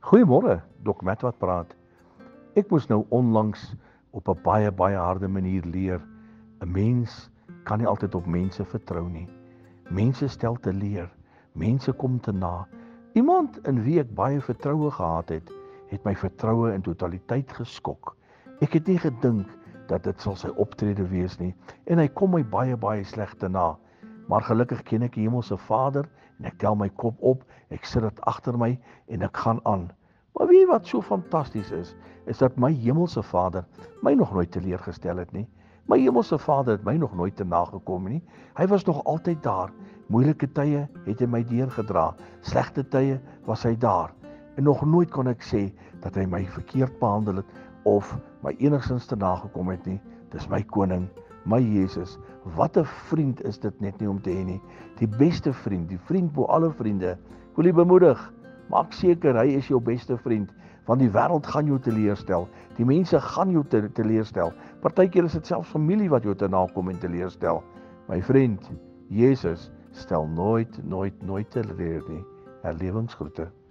Goeiemôre, Dok Matt wat praat. Ek moes nou onlangs op 'n baie harde manier leer. 'n Mens kan nie altyd op mense vertrou nie. Mense stel teleur. Mense kom te na. Iemand in wie ek baie vertroue gehad het my vertroue in totaliteit geskok. Ek het nie gedink dat dit sal sy optrede wees nie en hy kom my baie sleg te na. Maar gelukkig ken ek die Hemelse Vader en ek tel my kop op, ek sit dit agter my en ek gaan aan. Maar weet jy wat so fantasties is dat my Hemelse Vader my nog nooit teleurgestel het nie. My Hemelse Vader het my nog nooit te nagekom nie. Hy was nog altyd daar. Moeilike tye het hy my deurgedra. Slegte tye was hy daar. En nog nooit kon ek sê dat hy my verkeerd behandel het of my enigstens te nagekom het nie. Dis my koning, my Jesus. Wat 'n vriend is dit net nie om te hê nie. Die beste vriend, die vriend bo alle vriende. Ek wil u bemoedig. Maak seker hy is jou beste vriend, want die wêreld gaan jou teleurstel. Die mense gaan jou teleurstel. Partykeer is dit selfs familie wat jou te nakom en teleurstel. My vriend, Jesus stel nooit teleur nie. Herlewingsgroete.